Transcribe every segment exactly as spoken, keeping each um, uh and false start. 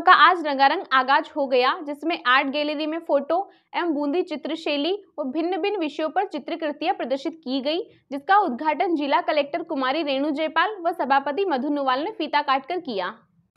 का आज रंगारंग आगाज हो गया, जिसमें आर्ट गैलरी में फोटो एवं बूंदी चित्रशैली और भिन्न भिन्न विषयों पर चित्रकृतियां प्रदर्शित की गई, जिसका उद्घाटन जिला कलेक्टर कुमारी रेणु जयपाल व सभापति मधु नोवाल ने फीता काटकर किया।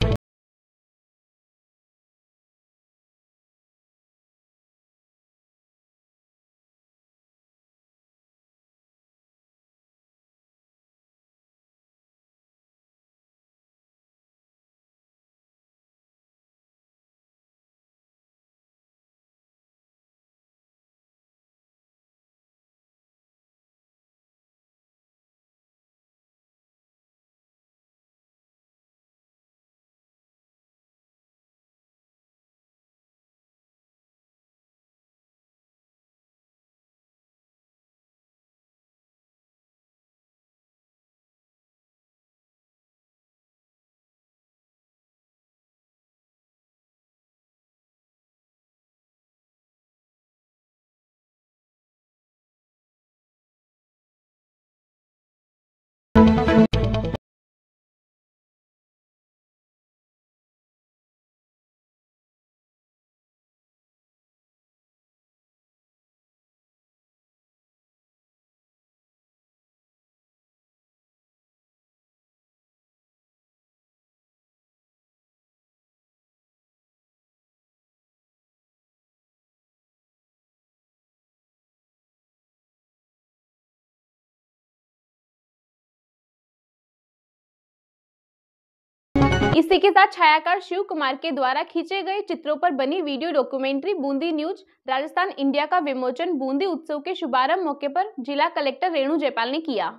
इसी के साथ छायाकार शिव कुमार के द्वारा खींचे गए चित्रों पर बनी video documentary Bundi news Rajasthan India का विमोचन बूंदी उत्सव के शुभारंभ मौके पर जिला कलेक्टर रेणु जयपाल ने किया।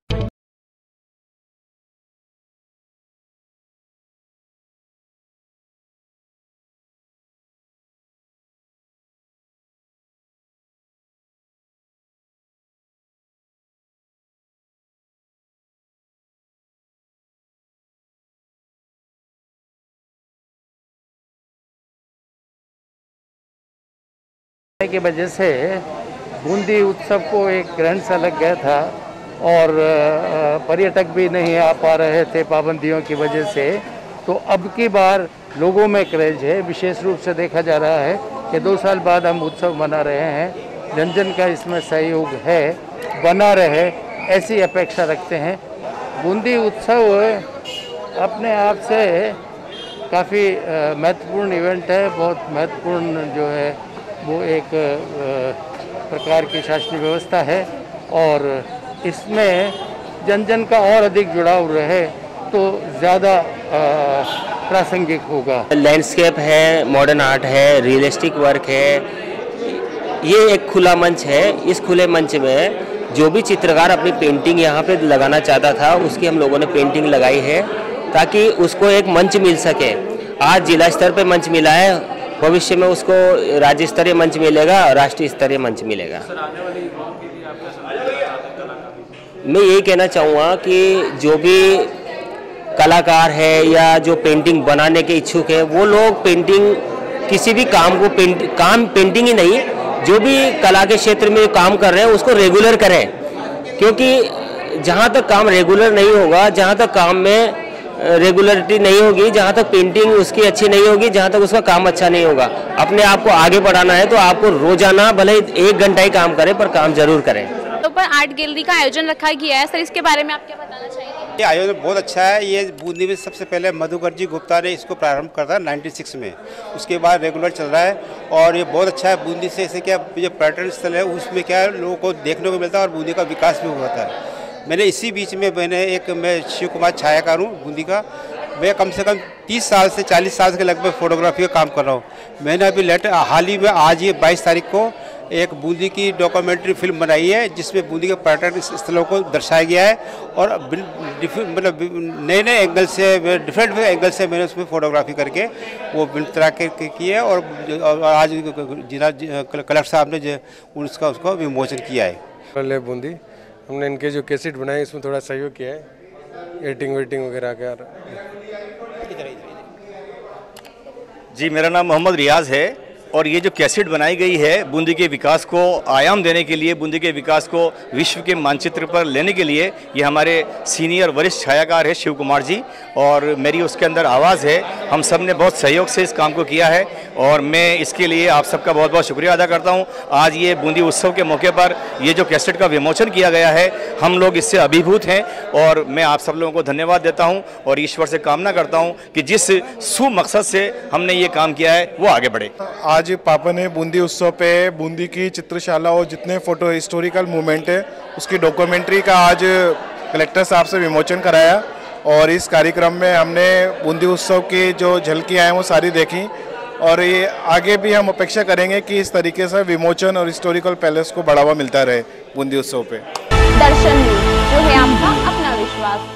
की वजह से बूंदी उत्सव को एक ग्रहण सा लग गया था और पर्यटक भी नहीं आ पा रहे थे पाबंदियों की वजह से। तो अब की बार लोगों में क्रेज है, विशेष रूप से देखा जा रहा है कि दो साल बाद हम उत्सव मना रहे हैं। जन जन का इसमें सहयोग है, बना रहे ऐसी अपेक्षा रखते हैं। बूंदी उत्सव अपने आप से काफ़ी महत्वपूर्ण इवेंट है, बहुत महत्वपूर्ण जो है वो एक प्रकार की शासकीय व्यवस्था है और इसमें जन जन का और अधिक जुड़ाव रहे तो ज़्यादा प्रासंगिक होगा। लैंडस्केप है, मॉडर्न आर्ट है, रियलिस्टिक वर्क है। ये एक खुला मंच है। इस खुले मंच में जो भी चित्रकार अपनी पेंटिंग यहाँ पे लगाना चाहता था उसकी हम लोगों ने पेंटिंग लगाई है ताकि उसको एक मंच मिल सके। आज जिला स्तर पे मंच मिला है, भविष्य में उसको राज्य स्तरीय मंच मिलेगा और राष्ट्रीय स्तरीय मंच मिलेगा। मैं यही कहना चाहूँगा कि जो भी कलाकार है या जो पेंटिंग बनाने के इच्छुक है वो लोग पेंटिंग किसी भी काम को पेंट काम पेंटिंग ही नहीं, जो भी कला के क्षेत्र में काम कर रहे हैं उसको रेगुलर करें, क्योंकि जहाँ तक काम रेगुलर नहीं होगा, जहाँ तक काम में रेगुलरिटी नहीं होगी, जहाँ तक पेंटिंग उसकी अच्छी नहीं होगी, जहाँ तक उसका काम अच्छा नहीं होगा। अपने आप को आगे बढ़ाना है तो आपको रोजाना भले एक घंटा ही काम करें पर काम जरूर करें। तो पर आर्ट गैलरी का आयोजन रखा गया है, सर इसके बारे में आप क्या बताना चाहेंगे? ये आयोजन बहुत अच्छा है। ये बूंदी में सबसे पहले मधुकर जी गुप्ता ने इसको प्रारंभ कर था नाइन्टी सिक्स में, उसके बाद रेगुलर चल रहा है और ये बहुत अच्छा है। बूंदी से ऐसे क्या जो पर्यटन स्थल है उसमें क्या है लोगों को देखने को मिलता है और बूंदी का विकास भी होता है। मैंने इसी बीच में मैंने एक मैं शिव कुमार छायाकार हूँ बूंदी का। मैं कम से कम तीस साल से चालीस साल के लगभग फोटोग्राफी का काम कर रहा हूँ। मैंने अभी लेट हाल ही में आज ये बाईस तारीख को एक बूंदी की डॉक्यूमेंट्री फिल्म बनाई है जिसमें बूंदी के पर्यटन स्थलों को दर्शाया गया है और मतलब नए नए एंगल से डिफरेंट एंगल से मैंने उसमें फोटोग्राफी करके वो भिन्न तरह के की है और, और आज जिला कलेक्टर साहब ने उसका उसको विमोचन किया है। पहले बूंदी हमने इनके जो कैसेट बनाए इसमें थोड़ा सहयोग किया है, एडिटिंग वेटिंग वगैरह का। जी मेरा नाम मोहम्मद रियाज है और ये जो कैसेट बनाई गई है बूंदी के विकास को आयाम देने के लिए, बूंदी के विकास को विश्व के मानचित्र पर लेने के लिए, ये हमारे सीनियर वरिष्ठ छायाकार है शिव कुमार जी और मेरी उसके अंदर आवाज़ है। हम सब ने बहुत सहयोग से इस काम को किया है और मैं इसके लिए आप सबका बहुत बहुत शुक्रिया अदा करता हूँ। आज ये बूंदी उत्सव के मौके पर ये जो कैसेट का विमोचन किया गया है, हम लोग इससे अभिभूत हैं और मैं आप सब लोगों को धन्यवाद देता हूँ और ईश्वर से कामना करता हूँ कि जिस शुभ मकसद से हमने ये काम किया है वो आगे बढ़े। आज पापा ने बूंदी उत्सव पे बूंदी की चित्रशाला और जितने फोटो हिस्टोरिकल मूवमेंट है उसकी डॉक्यूमेंट्री का आज कलेक्टर साहब से विमोचन कराया और इस कार्यक्रम में हमने बूंदी उत्सव की जो झलकियाँ हैं वो सारी देखी और ये आगे भी हम अपेक्षा करेंगे कि इस तरीके से विमोचन और हिस्टोरिकल पैलेस को बढ़ावा मिलता रहे बूंदी उत्सव पे। दर्शन न्यूज, जो है आपका अपना विश्वास।